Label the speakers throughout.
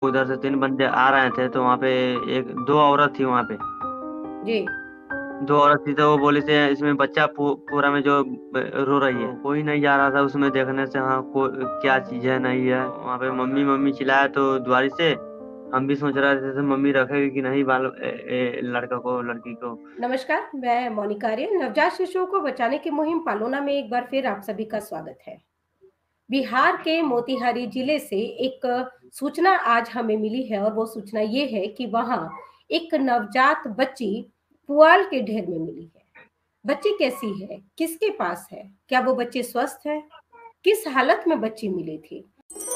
Speaker 1: उधर से 3 बंदे आ रहे थे तो वहाँ पे एक दो औरत थी वहाँ पे।
Speaker 2: जी।
Speaker 1: दो औरत थी तो वो बोली थे इसमें बच्चा पूरा में जो रो रही है, कोई नहीं जा रहा था उसमें देखने से, हाँ क्या चीज है नहीं है। वहाँ पे मम्मी मम्मी चिल्लाया तो द्वारी से हम भी सोच रहे थे मम्मी रखेगी कि नहीं बाल लड़का को लड़की को।
Speaker 2: नमस्कार, मैं मोनिका आर्य। नवजात शिशुओं को बचाने की मुहिम पालोना में एक बार फिर आप सभी का स्वागत है। बिहार के मोतिहारी जिले से एक सूचना आज हमें मिली है और वो सूचना ये है कि वहां एक नवजात बच्ची पुआल के ढेर में मिली है। बच्ची कैसी है, किसके पास है, क्या वो बच्ची स्वस्थ है, किस हालत में बच्ची मिली थी,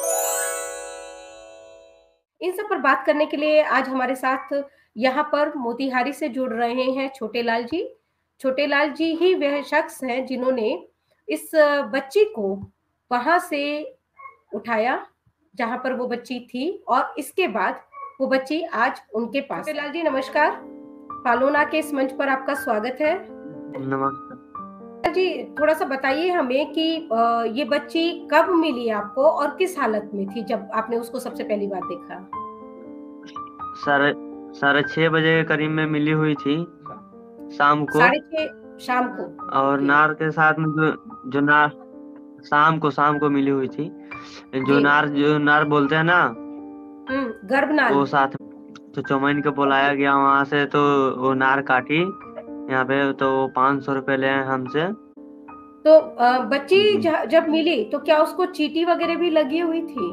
Speaker 2: इन सब पर बात करने के लिए आज हमारे साथ यहाँ पर मोतिहारी से जुड़ रहे हैं छोटे लाल जी। छोटे लाल जी ही वह शख्स हैं जिन्होंने इस बच्ची को वहां से उठाया जहां पर वो बच्ची थी और इसके बाद वो बच्ची आज उनके पास। छोटे लाल जी नमस्कार, पालोना के इस मंच पर आपका स्वागत है।
Speaker 1: नमस्कार।
Speaker 2: जी, थोड़ा सा बताइए हमें कि ये बच्ची कब मिली आपको और किस हालत में थी जब आपने उसको सबसे पहली बार देखा।
Speaker 1: साढ़े साढ़े 6 बजे के करीब में मिली हुई थी, शाम को।
Speaker 2: 6:30 शाम को।
Speaker 1: और
Speaker 2: ओके।
Speaker 1: नार के साथ में जो नार शाम को मिली हुई थी।
Speaker 2: जी।
Speaker 1: जो नार बोलते हैं ना,
Speaker 2: गर्भनाल।
Speaker 1: वो साथ तो चौमैन को बुलाया गया वहां से, तो वो नार काटी यहाँ पे, तो 500 रुपये ले आए हमसे।
Speaker 2: तो बच्ची
Speaker 1: जी।
Speaker 2: जब मिली तो क्या उसको चींटी वगैरह भी लगी हुई थी।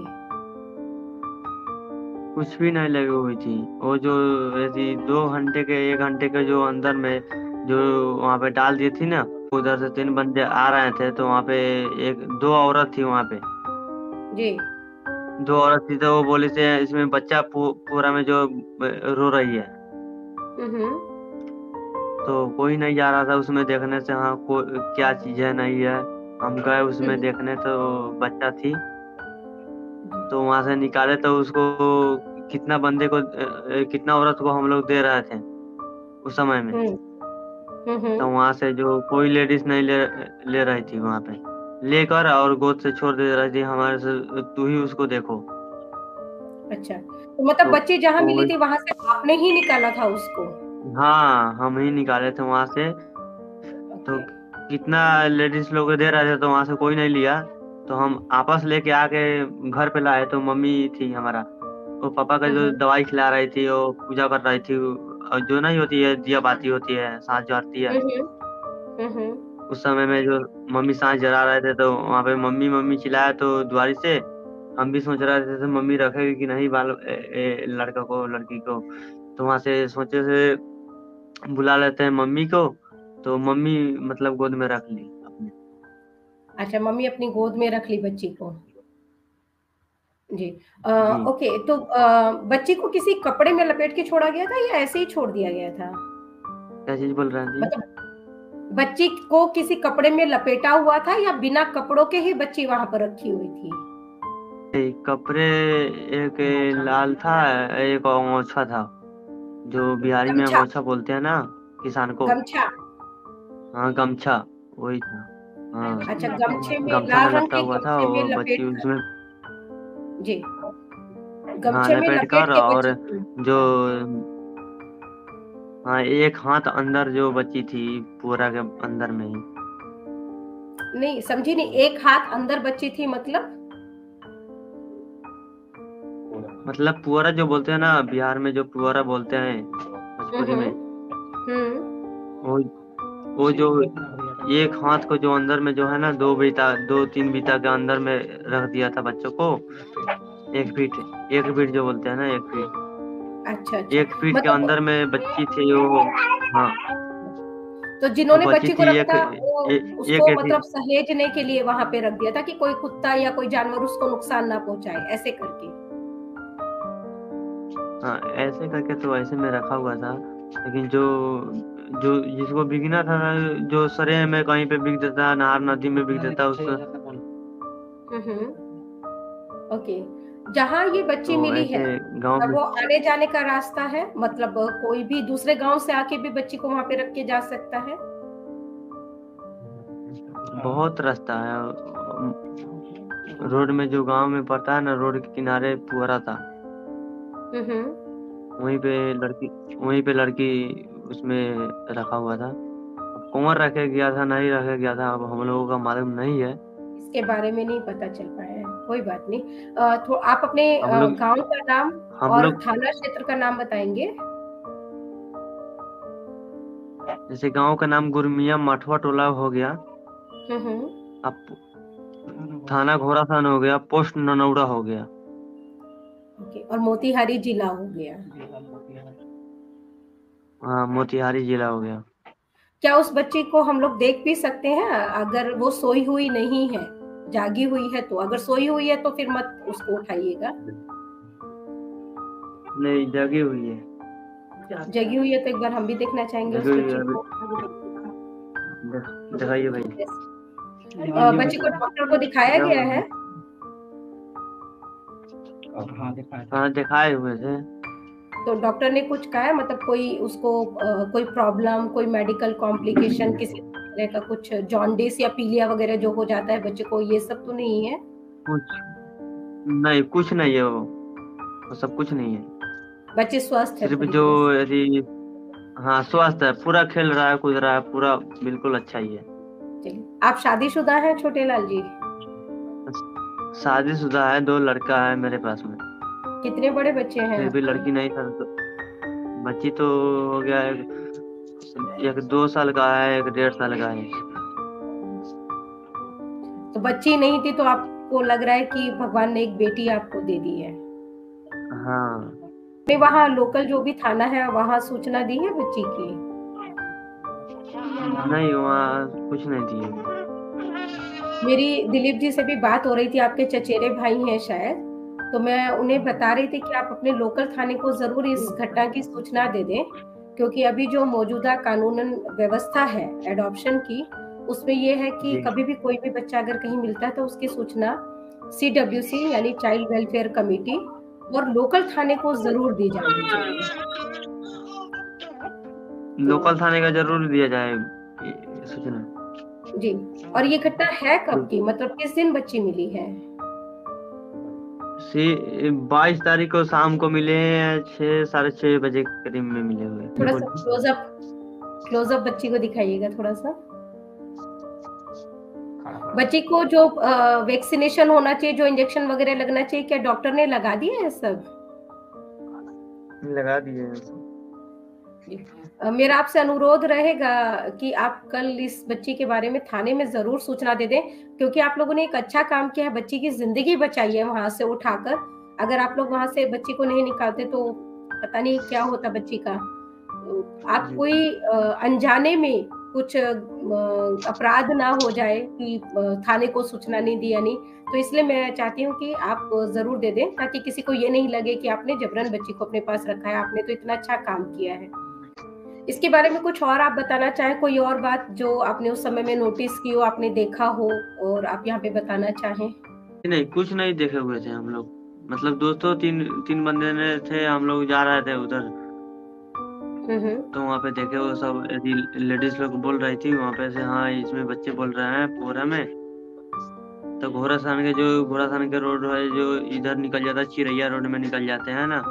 Speaker 1: कुछ भी नहीं लगी हुई थी। वो जो ऐसी 2 घंटे के 1 घंटे के जो अंदर में जो वहाँ पे डाल दी थी ना, उधर से 3 बंदे आ रहे थे तो वहाँ पे एक दो औरत थी वहाँ पे।
Speaker 2: जी।
Speaker 1: दो औरत थी तो वो बोली थे इसमें बच्चा पूरा में जो रो रही है।
Speaker 2: हम्म।
Speaker 1: तो कोई नहीं जा रहा था उसमें देखने से, हाँ क्या चीज है नहीं है। हम गए उसमें
Speaker 2: हम्म।
Speaker 1: देखने तो बच्चा थी।
Speaker 2: जी।
Speaker 1: तो वहां से निकाले तो उसको कितना औरत को हम लोग दे रहे थे उस समय में।
Speaker 2: हम्म।
Speaker 1: तो
Speaker 2: हम्म।
Speaker 1: वहां से जो कोई लेडीज नहीं ले रही थी वहां पे, लेकर और गोद से छोड़ दे रही थी हमारे से, तू ही उसको देखो।
Speaker 2: अच्छा, तो मतलब
Speaker 1: तो
Speaker 2: बच्ची जहां मिली
Speaker 1: वो,
Speaker 2: थी वहां से आपने ही निकाला था उसको।
Speaker 1: हाँ हम ही निकाले थे वहां से। तो
Speaker 2: ओके।
Speaker 1: कितना लेडीज लोग दे रहे थे तो वहां से कोई नहीं लिया। तो हम आपस लेके आके घर पे लाए तो मम्मी थी हमारा, वो पापा का जो
Speaker 2: हम्म।
Speaker 1: दवाई खिला रही थी, वो पूजा कर रही थी, और जो नहीं होती है दिया बाती होती है, सांस जरती है।
Speaker 2: हम्म। हम्म।
Speaker 1: उस समय में जो मम्मी सांस जरा रहे थे तो वहां पे मम्मी मम्मी चिल्लाया तो द्वारी से हम भी सोच रहे थे मम्मी रखेगी कि नहीं बाल लड़का को लड़की को। तो वहां से सोचे से बुला लेते हैं मम्मी को। तो मम्मी मतलब गोद में रख ली अपने।
Speaker 2: अच्छा, मम्मी अपनी गोद में रख ली बच्ची को। जी।
Speaker 1: जी।
Speaker 2: ओके, तो बच्ची को किसी कपड़े में लपेट के छोड़ा गया था या ऐसे ही छोड़ दिया गया था।
Speaker 1: क्या चीज बोल रहे हैं जी?
Speaker 2: मतलब बच्ची को किसी कपड़े में लपेटा हुआ था या बिना कपड़ों के ही बच्ची वहां पर रखी हुई थी।
Speaker 1: कपड़े, एक लाल था, एक अंगोछा था, जो बिहारी में
Speaker 2: गमछा।
Speaker 1: अंगोछा बोलते हैं ना किसान को।
Speaker 2: गमछा।
Speaker 1: हाँ गमछा, वही था। हाँ
Speaker 2: अच्छा, गमछे में
Speaker 1: गमछा
Speaker 2: लाल
Speaker 1: में
Speaker 2: रंग
Speaker 1: लपटा
Speaker 2: के
Speaker 1: हुआ था
Speaker 2: गमछे में
Speaker 1: और बच्ची
Speaker 2: लपेट कर।
Speaker 1: उसमें।
Speaker 2: जी।
Speaker 1: हाँ
Speaker 2: गमछे में
Speaker 1: लपेट
Speaker 2: लपेट
Speaker 1: कर,
Speaker 2: के
Speaker 1: और
Speaker 2: बच्ची को।
Speaker 1: जो,
Speaker 2: हाँ।
Speaker 1: हाँ एक हाथ अंदर जो बच्ची थी पूरा के अंदर में ही।
Speaker 2: नहीं समझी नहीं, एक हाथ अंदर बच्ची थी मतलब।
Speaker 1: मतलब पुअरा जो बोलते हैं ना बिहार में, जो पुअरा बोलते हैं भोजपुरी में,
Speaker 2: हम्म। हम्म।
Speaker 1: वो वो जो एक हाथ को जो अंदर में जो है ना, 2 3 बीता के अंदर में रख दिया था बच्चों को। 1 फीट, 1 फीट जो बोलते हैं ना, 1 फीट,
Speaker 2: अच्छा अच्छा।
Speaker 1: 1 फीट के
Speaker 2: मतलब
Speaker 1: अंदर में बच्ची थी वो। हाँ
Speaker 2: तो
Speaker 1: वो
Speaker 2: जिन्होंने
Speaker 1: बच्ची
Speaker 2: बच्ची को
Speaker 1: थी
Speaker 2: रखा वो
Speaker 1: एक
Speaker 2: उसको
Speaker 1: ऐसी।
Speaker 2: मतलब सहेजने के लिए वहां पे रख दिया था कि कोई कुत्ता या कोई जानवर उसको नुकसान ना पहुंचाए, ऐसे करके।
Speaker 1: हाँ ऐसे करके तो ऐसे में रखा हुआ था, लेकिन जो जो जिसको बिकना था, जो सरे में कहीं पे बिक देता, नहर नदी में बिक देता उस।
Speaker 2: हम्म। ओके। जहाँ ये बच्ची
Speaker 1: तो
Speaker 2: मिली है,
Speaker 1: ऐसे गांव
Speaker 2: क्या
Speaker 1: में
Speaker 2: वो आने जाने का रास्ता है, मतलब कोई भी दूसरे गांव से आके भी बच्ची को वहां पे रख के जा सकता है।
Speaker 1: बहुत रास्ता है। रोड में जो गांव में पड़ता है ना, रोड के किनारे पुअरा था। वहीं पे लड़की वहीं पे लड़की उसमें रखा हुआ था। अब कौन रखे गया था नहीं रखे गया था, अब हम लोगों का मालूम नहीं है।
Speaker 2: इसके बारे में नहीं पता चल पाया है, कोई बात नहीं। तो आप अपने
Speaker 1: हम लोग
Speaker 2: गांव का नाम
Speaker 1: हम
Speaker 2: और
Speaker 1: लोग
Speaker 2: थाना क्षेत्र का नाम बताएंगे?
Speaker 1: जैसे गांव का नाम गुरमिया मठवा टोला हो गया।
Speaker 2: हम्म।
Speaker 1: अब थाना घोड़ासान हो गया, पोस्ट ननौरा हो गया।
Speaker 2: ओके, और मोतिहारी जिला हो गया।
Speaker 1: हाँ, मोतिहारी जिला हो गया।
Speaker 2: क्या उस बच्ची को हम लोग देख भी सकते हैं अगर वो सोई हुई नहीं है, जागी हुई है? तो अगर सोई हुई है तो फिर मत उसको उठाइएगा।
Speaker 1: नहीं, जगी हुई है।
Speaker 2: जगी हुई है तो एक बार हम भी देखना चाहेंगे
Speaker 1: जगी
Speaker 2: उस
Speaker 1: हुई है
Speaker 2: बच्ची
Speaker 1: अभी।
Speaker 2: को।
Speaker 1: दिखाइए भाई।
Speaker 2: बच्ची को डॉक्टर को दिखाया गया है?
Speaker 1: हाँ, दिखाए हुए थे।
Speaker 2: तो डॉक्टर ने कुछ कहा है, मतलब कोई उसको कोई प्रॉब्लम, कोई मेडिकल कॉम्प्लिकेशन, किसी तरह का कुछ जॉन्डिस या पीलिया वगैरह जो हो जाता है बच्चे को, ये सब तो नहीं है?
Speaker 1: कुछ नहीं, कुछ नहीं है वो सब कुछ नहीं है।
Speaker 2: बच्चे स्वस्थ है
Speaker 1: सिर्फ
Speaker 2: पूरी
Speaker 1: जो
Speaker 2: तरह से?
Speaker 1: यदि हाँ, स्वस्थ है, पूरा खेल रहा है, कूद रहा है, पूरा बिल्कुल अच्छा ही है।
Speaker 2: चलिए, आप शादीशुदा हैं छोटे लाल जी?
Speaker 1: शादीशुदा है, 2 लड़का है मेरे पास में।
Speaker 2: कितने बड़े बच्चे हैं
Speaker 1: फिर भी
Speaker 2: आपके?
Speaker 1: लड़की नहीं था तो बच्ची तो हो गया एक 2 साल का है, एक 1.5 साल का है।
Speaker 2: तो बच्ची नहीं थी तो आपको लग रहा है कि भगवान ने एक बेटी आपको दे दी है?
Speaker 1: हाँ।
Speaker 2: नहीं, वहाँ लोकल जो भी थाना है वहाँ सूचना दी है बच्ची की?
Speaker 1: नहीं, वहाँ कुछ नहीं दिए।
Speaker 2: मेरी दिलीप जी से भी बात हो रही थी, आपके चचेरे भाई हैं शायद, तो मैं उन्हें बता रही थी कि आप अपने लोकल थाने को जरूर इस घटना की सूचना दे दें, क्योंकि अभी जो मौजूदा कानूनन व्यवस्था है एडॉप्शन की, उसमें ये है कि
Speaker 1: जी।
Speaker 2: कभी भी कोई भी बच्चा अगर कहीं मिलता है तो उसकी सूचना CWC यानी चाइल्ड वेलफेयर कमेटी और लोकल थाने को जरूर दी जानी चाहिए। तो
Speaker 1: लोकल थाने का जरूर दिया जाए ये सूचना।
Speaker 2: जी, और ये घटना है कब की, मतलब किस दिन बच्ची मिली है?
Speaker 1: 22 तारीख को शाम को मिले हैं, 6 साढ़े 6 बजे के करीब में मिले हुए।
Speaker 2: थोड़ा सा क्लोजअप बच्ची को दिखाइएगा थोड़ा सा। बच्ची को जो वैक्सीनेशन होना चाहिए, जो इंजेक्शन वगैरह लगना चाहिए, क्या डॉक्टर ने लगा दिया है सब?
Speaker 1: लगा दिए हैं।
Speaker 2: मेरा आपसे अनुरोध रहेगा कि आप कल इस बच्ची के बारे में थाने में जरूर सूचना दे दें, क्योंकि आप लोगों ने एक अच्छा काम किया है, बच्ची की जिंदगी बचाई है वहां से उठाकर। अगर आप लोग वहां से बच्ची को नहीं निकालते तो पता नहीं क्या होता बच्ची का। आप कोई अनजाने में कुछ अपराध ना हो जाए कि थाने को सूचना नहीं दी, यानी तो इसलिए मैं चाहती हूँ कि आप जरूर दे दें, ताकि किसी को ये नहीं लगे कि आपने जबरन बच्ची को अपने पास रखा है। आपने तो इतना अच्छा काम किया है। इसके बारे में कुछ और आप बताना चाहें, कोई और बात जो आपने उस समय में नोटिस की हो, आपने देखा हो और आप यहाँ पे बताना चाहें?
Speaker 1: नहीं, कुछ नहीं देखे हुए थे हम लोग। मतलब दोस्तों तीन तीन बंदे ने थे, हम लोग जा रहे थे उधर, तो वहाँ पे देखे वो सब यदि लेडीज लोग बोल रही थी वहाँ पे से, हाँ इसमें बच्चे बोल रहे हैं पूरा में। तो घोड़ासान के रोड है जो इधर निकल जाता है, चिरैया रोड में निकल जाते हैं ना,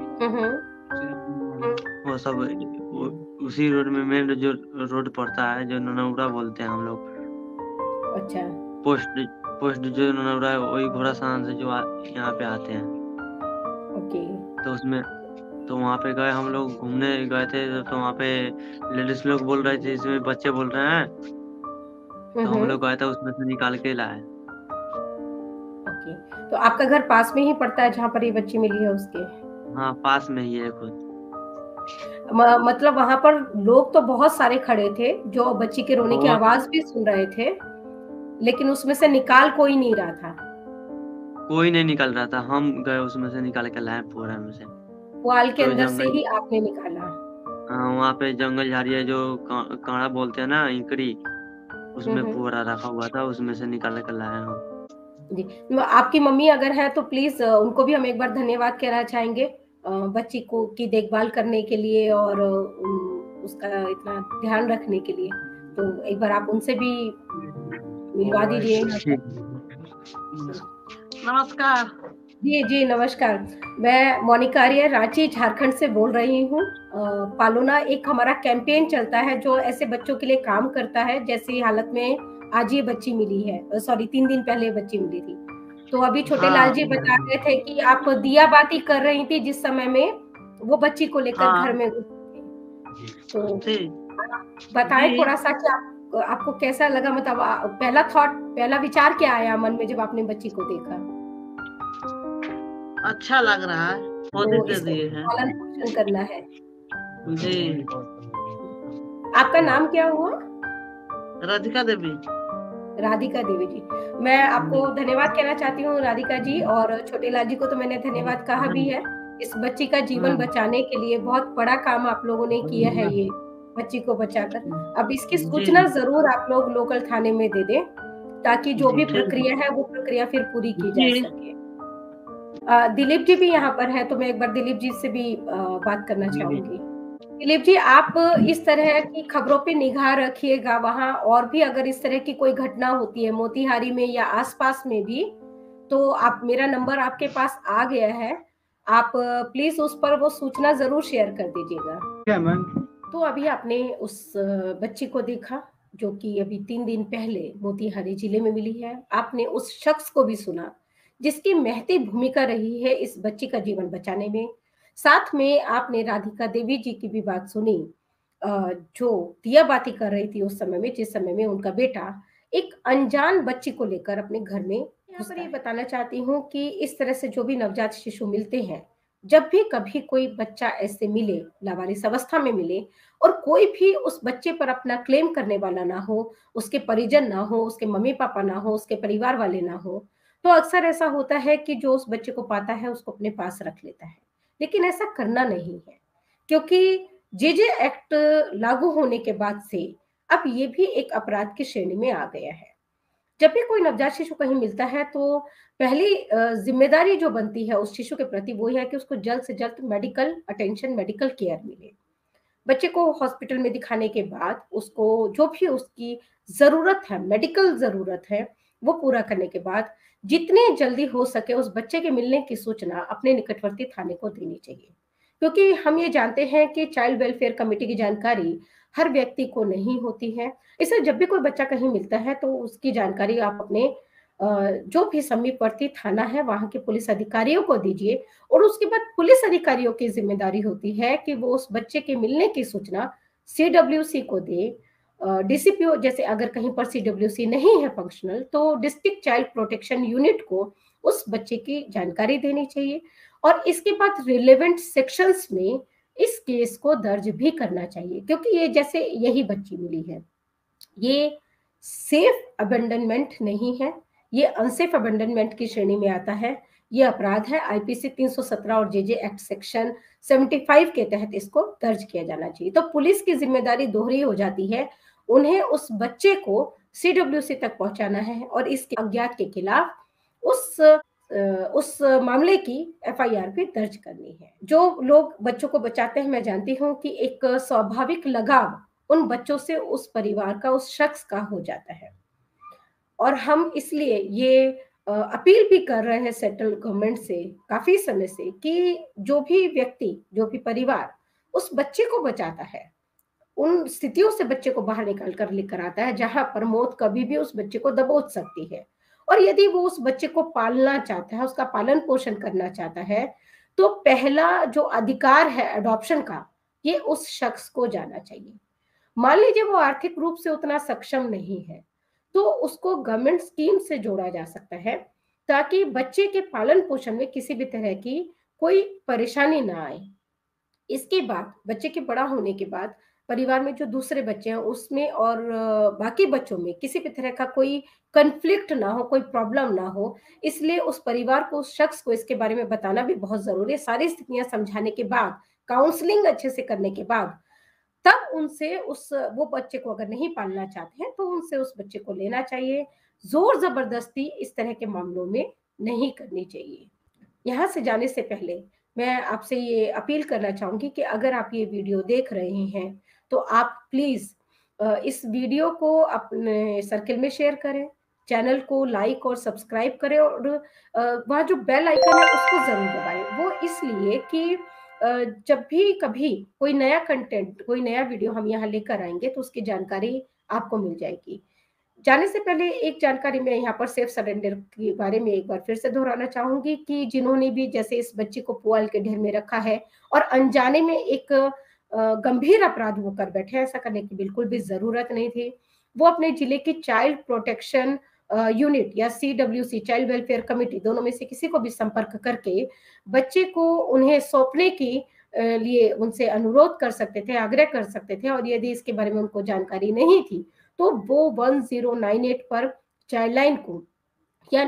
Speaker 1: वो सब उसी रोड में मेन जो रोड पड़ता है, जो ननौरा बोलते हैं हम लोग।
Speaker 2: अच्छा।
Speaker 1: पोस्ट पोस्ट जो ननौरा है वही घोड़ासान से जो यहाँ पे आते हैं।
Speaker 2: ओके।
Speaker 1: तो उसमें तो वहाँ पे गए, हम लोग घूमने गए थे, तो वहाँ पे लेडीज लोग बोल रहे थे इसमें बच्चे बोल रहे हैं, तो हम लोग गए थे, उसमें से निकाल के लाए।
Speaker 2: ओके, तो आपका घर पास में ही पड़ता है जहाँ पर ये बच्ची मिली है उसके?
Speaker 1: हाँ, पास में ही है खुद।
Speaker 2: मतलब वहां पर लोग तो बहुत सारे खड़े थे जो बच्ची के रोने की
Speaker 1: बहुत
Speaker 2: आवाज भी सुन रहे थे, लेकिन उसमें से निकाल कोई नहीं रहा था?
Speaker 1: कोई नहीं निकल रहा था, हम गए उसमें से निकाल के लाए पूरा में से।
Speaker 2: पुआल के
Speaker 1: तो
Speaker 2: अंदर से
Speaker 1: जंगल,
Speaker 2: ही आपने निकाला?
Speaker 1: हाँ वहाँ पे जंगल झाड़ी है जो काड़ा बोलते हैं ना, इंकड़ी, उसमें पूरा रखा हुआ था, उसमें से निकाल कर लाए हम।
Speaker 2: जी, आपकी मम्मी अगर है तो प्लीज उनको भी हम एक बार धन्यवाद कहना चाहेंगे बच्ची को की देखभाल करने के लिए और उसका इतना ध्यान रखने के लिए। तो एक बार आप उनसे भी मिलवा दीजिए यहाँ पर।
Speaker 3: नमस्कार।
Speaker 2: जी, जी, नमस्कार। मैं मोनिका आर्य रांची, झारखंड से बोल रही हूँ। पालोना एक हमारा कैंपेन चलता है जो ऐसे बच्चों के लिए काम करता है, जैसी हालत में आज ये बच्ची मिली है। सॉरी 3 दिन पहले ये बच्ची मिली थी। तो अभी छोटे लाल
Speaker 1: हाँ
Speaker 2: जी बता रहे थे कि आप दिया बाती कर रही थी जिस समय में वो बच्ची को लेकर घर
Speaker 1: हाँ
Speaker 2: में घुसे थे। तो
Speaker 1: जी
Speaker 2: आप बताएँ
Speaker 1: जी।
Speaker 2: थोड़ा-सा कि आपको कैसा लगा, मतलब पहला थॉट, पहला विचार क्या आया मन में जब आपने बच्ची को देखा?
Speaker 1: अच्छा लग रहा है, मोदी
Speaker 2: तो
Speaker 1: दे
Speaker 2: इसका
Speaker 1: दिए हैं।
Speaker 2: पालन-पोषण करना है।
Speaker 1: जी।
Speaker 2: आपका नाम क्या हुआ?
Speaker 1: राधिका देवी।
Speaker 2: राधिका देवी जी। मैं आपको
Speaker 1: जी
Speaker 2: धन्यवाद कहना चाहती हूँ राधिका जी, और छोटे लाल जी को तो मैंने धन्यवाद कहा भी है। इस बच्ची का जीवन बचाने के लिए बहुत बड़ा काम आप लोगों ने किया है ये, बच्ची को बचाकर। अब इसकी
Speaker 1: जी
Speaker 2: सूचना ज़रूर आप लोग लोकल थाने में दे दें, ताकि जो भी
Speaker 1: ठीक
Speaker 2: प्रक्रिया है वो प्रक्रिया फिर पूरी की जा
Speaker 1: जी
Speaker 2: सके। दिलीप जी भी यहाँ पर हैं, तो मैं एक बार दिलीप जी से भी बात करना चाहूँगी। दिलीप जी, आप इस तरह की खबरों पे निगाह रखिएगा वहाँ, और भी अगर इस तरह की कोई घटना होती है मोतिहारी में या आसपास में भी, तो आप, मेरा नंबर आपके पास आ गया है। आप प्लीज़ उस पर वो सूचना ज़रूर शेयर कर दीजिएगा।
Speaker 1: क्या मैम।
Speaker 2: तो अभी आपने उस बच्ची को देखा, जो कि अभी 3 दिन पहले मोतिहारी जिले में मिली है। आपने उस शख्स को भी सुना, जिसकी महती भूमिका रही है इस बच्ची का जीवन बचाने में। साथ में आपने राधिका देवी जी की भी बात सुनी, जो दिया-बाती कर रही थी उस समय में, जिस समय में उनका बेटा एक अनजान बच्ची को लेकर अपने घर में यहाँ पर ये बताना चाहती हूँ कि इस तरह से जो भी नवजात शिशु मिलते हैं, जब भी कभी कोई बच्चा ऐसे मिले, लावारिस अवस्था में मिले, और कोई भी उस बच्चे पर अपना क्लेम करने वाला ना हो, उसके परिजन ना हो, उसके मम्मी-पापा ना हो, उसके परिवार वाले ना हो, तो अक्सर ऐसा होता है कि जो उस बच्चे को पाता है, उसको अपने पास रख लेता है। लेकिन ऐसा करना नहीं है, क्योंकि जेजे एक्ट लागू होने के बाद से अब ये भी एक अपराध की श्रेणी में आ गया है। जब भी कोई नवजात शिशु कहीं मिलता है, तो पहली ज़िम्मेदारी जो बनती है उस शिशु के प्रति, वो है कि उसको जल्द से जल्द मेडिकल अटेंशन, मेडिकल केयर मिले। बच्चे को हॉस्पिटल में दिखाने के बाद उसको जो भी उसकी ज़रूरत है, मेडिकल ज़रूरत है, वो पूरा करने के बाद जितनी जल्दी हो सके उस बच्चे के मिलने की सूचना अपने निकटवर्ती थाने को देनी चाहिए। क्योंकि हम ये जानते हैं कि चाइल्ड वेलफेयर कमिटी की जानकारी हर व्यक्ति को नहीं होती है। इसलिए जब भी कोई बच्चा कहीं मिलता है, तो उसकी जानकारी आप अपने जो भी समीपवर्ती थाना है वहाँ के पुलिस अधिकारियों को दीजिए, और उसके बाद पुलिस अधिकारियों की ज़िम्मेदारी होती है कि वो उस बच्चे के मिलने की सूचना सीडब्ल्यूसी को दें। डीसीपीओ, जैसे अगर कहीं पर सीडब्ल्यूसी नहीं है फंक्शनल, तो डिस्ट्रिक्ट चाइल्ड प्रोटेक्शन यूनिट को उस बच्चे की जानकारी देनी चाहिए, और इसके बाद रिलेवेंट सेक्शंस में इस केस को दर्ज भी करना चाहिए, क्योंकि ये जैसे यही बच्ची मिली है, ये सेफ अबैंडनमेंट नहीं है, ये अनसेफ अबैंडनमेंट की श्रेणी में आता है। ये अपराध है, आईपीसी 317 और जेजे एक्ट सेक्शन 75 के तहत इसको दर्ज किया जाना चाहिए। तो पुलिस की ज़िम्मेदारी दोहरी हो जाती है, उन्हें उस बच्चे को सीडब्ल्यूसी तक पहुँचाना है और इसके अज्ञात के खिलाफ उस मामले की एफआईआर भी दर्ज करनी है। जो लोग बच्चों को बचाते हैं, मैं जानती हूँ कि एक स्वाभाविक लगाव उन बच्चों से उस परिवार का, उस शख्स का हो जाता है। और हम इसलिए ये अपील भी कर रहे हैं सेंट्रल गवर्नमेंट से काफ़ी समय से, कि जो भी व्यक्ति, जो भी परिवार उस बच्चे को बचाता है, उन स्थितियों से बच्चे को बाहर निकाल कर लेकर आता है, जहाँ पर मौत कभी भी उस बच्चे को दबोच सकती है। और यदि वो उस बच्चे को पालना चाहता है, उसका पालन-पोषण करना चाहता है, तो पहला जो अधिकार है अडॉप्शन का, ये उस शख्स को जाना चाहिए। मान लीजिए वो आर्थिक रूप से उतना सक्षम नहीं है, तो उसको गवर्नमेंट स्कीम से जोड़ा जा सकता है, ताकि बच्चे के पालन-पोषण में किसी भी तरह की कोई परेशानी ना आए। इसके बाद बच्चे के बड़ा होने के बाद परिवार में जो दूसरे बच्चे हैं उसमें और बाकी बच्चों में किसी भी तरह का कोई कॉन्फ्लिक्ट ना हो, कोई प्रॉब्लम ना हो, इसलिए उस परिवार को, उस शख्स को इसके बारे में बताना भी बहुत ज़रूरी है। सारी स्थितियाँ समझाने के बाद, काउंसलिंग अच्छे से करने के बाद, तब उनसे उस वो बच्चे को अगर नहीं पालना चाहते हैं, तो उनसे उस बच्चे को लेना चाहिए। ज़ोर-ज़बरदस्ती इस तरह के मामलों में नहीं करनी चाहिए। यहाँ से जाने से पहले मैं आपसे ये अपील करना चाहूँगी कि अगर आप ये वीडियो देख रहे हैं, तो आप प्लीज़ इस वीडियो को अपने सर्किल में शेयर करें, चैनल को लाइक और सब्सक्राइब करें और वहाँ जो बेल आइकन है उसको ज़रूर दबाएँ। वो इसलिए कि जब भी कभी कोई नया कंटेंट, कोई नया वीडियो हम यहाँ लेकर आएँगे तो उसकी जानकारी आपको मिल जाएगी। जाने से पहले एक जानकारी मैं यहाँ पर सेफ सरेंडर के बारे में एक बार फिर से दोहराना चाहूँगी कि जिन्होंने भी जैसे इस बच्ची को पुआल के ढेर में रखा है और अनजाने में एक गंभीर अपराध वो कर बैठे हैं, ऐसा करने की बिल्कुल भी ज़रूरत नहीं थी। वो अपने जिले की चाइल्ड प्रोटेक्शन यूनिट या सीडब्ल्यूसी चाइल्ड वेलफेयर कमिटी दोनों में से किसी को भी संपर्क करके बच्चे को उन्हें सौंपने की लिए उनसे अनुरोध कर सकते थे, आग्रह कर सकते थे और यदि इसके बारे में उनको जानकारी नहीं थी तो वो 1098 पर चाइल्डलाइन को या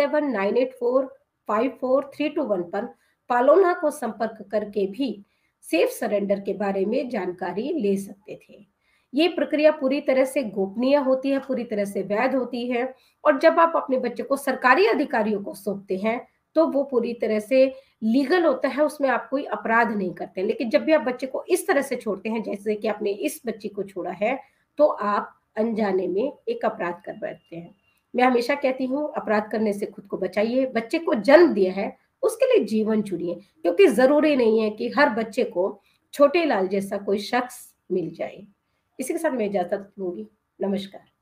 Speaker 2: 9798454321 पर पालोना को संपर्क करके भी सेफ सरेंडर के बारे में जानकारी ले सकते थे। ये प्रक्रिया पूरी तरह से गोपनीय होती है, पूरी तरह से वैध होती है और जब आप अपने बच्चे को सरकारी अधिकारियों को सौंपते हैं, तो वो पूरी तरह से लीगल होता है, उसमें आप कोई अपराध नहीं करते। लेकिन जब भी आप बच्चे को इस तरह से छोड़ते हैं, जैसे कि आपने इस बच्ची को छोड़ा है, तो आप अनजाने में एक अपराध कर बैठते हैं। मैं हमेशा कहती हूँ अपराध करने से खुद को बचाइए, बच्चे को जन्म दिया है उसके लिए जीवन चुनिए क्योंकि ज़रूरी नहीं है कि हर बच्चे को छोटे लाल जैसा कोई शख्स मिल जाए। इसी के साथ मैं इजाज़त लूँगी। नमस्कार।